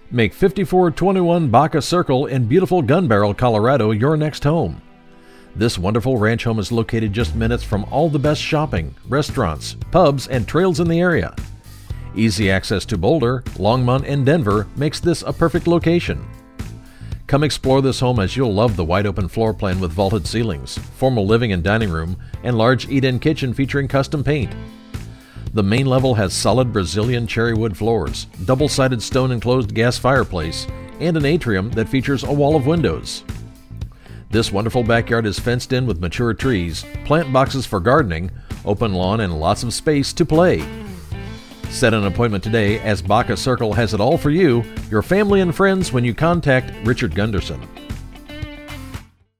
Make 5421 Baca Circle in beautiful Gunbarrel, Colorado your next home. This wonderful ranch home is located just minutes from all the best shopping, restaurants, pubs, and trails in the area. Easy access to Boulder, Longmont, and Denver makes this a perfect location. Come explore this home as you'll love the wide open floor plan with vaulted ceilings, formal living and dining room, and large eat-in kitchen featuring custom paint. The main level has solid Brazilian cherry wood floors, double-sided stone enclosed gas fireplace, and an atrium that features a wall of windows. This wonderful backyard is fenced in with mature trees, plant boxes for gardening, open lawn, and lots of space to play. Set an appointment today as Baca Circle has it all for you, your family, and friends when you contact Richard Gundersen.